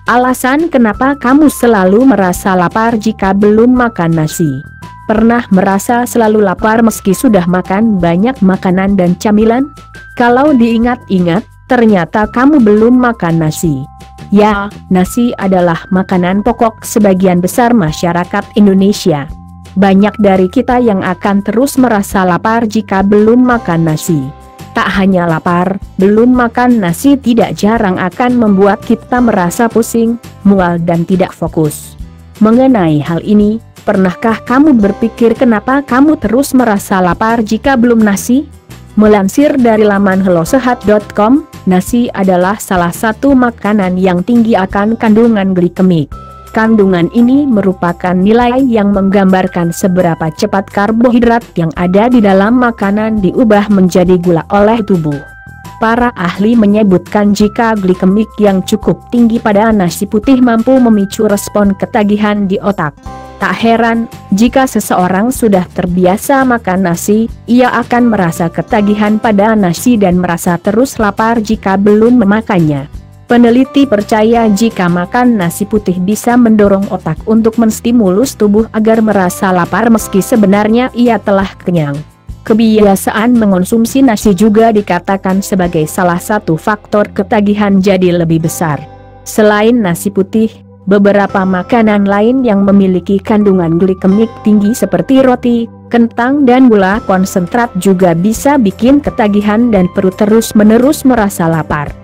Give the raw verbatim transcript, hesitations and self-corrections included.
Alasan kenapa kamu selalu merasa lapar jika belum makan nasi? Pernah merasa selalu lapar meski sudah makan banyak makanan dan camilan? Kalau diingat-ingat, ternyata kamu belum makan nasi. Ya, nasi adalah makanan pokok sebagian besar masyarakat Indonesia. Banyak dari kita yang akan terus merasa lapar jika belum makan nasi. Tak hanya lapar, belum makan nasi tidak jarang akan membuat kita merasa pusing, mual dan tidak fokus. Mengenai hal ini, pernahkah kamu berpikir kenapa kamu terus merasa lapar jika belum nasi? Melansir dari laman hellosehat dot com, nasi adalah salah satu makanan yang tinggi akan kandungan glikemik. Kandungan ini merupakan nilai yang menggambarkan seberapa cepat karbohidrat yang ada di dalam makanan diubah menjadi gula oleh tubuh. Para ahli menyebutkan jika glikemik yang cukup tinggi pada nasi putih mampu memicu respon ketagihan di otak. Tak heran, jika seseorang sudah terbiasa makan nasi, ia akan merasa ketagihan pada nasi dan merasa terus lapar jika belum memakannya. Peneliti percaya jika makan nasi putih bisa mendorong otak untuk menstimulus tubuh agar merasa lapar meski sebenarnya ia telah kenyang. Kebiasaan mengonsumsi nasi juga dikatakan sebagai salah satu faktor ketagihan jadi lebih besar. Selain nasi putih, beberapa makanan lain yang memiliki kandungan glikemik tinggi seperti roti, kentang dan gula konsentrat juga bisa bikin ketagihan dan perut terus-menerus merasa lapar.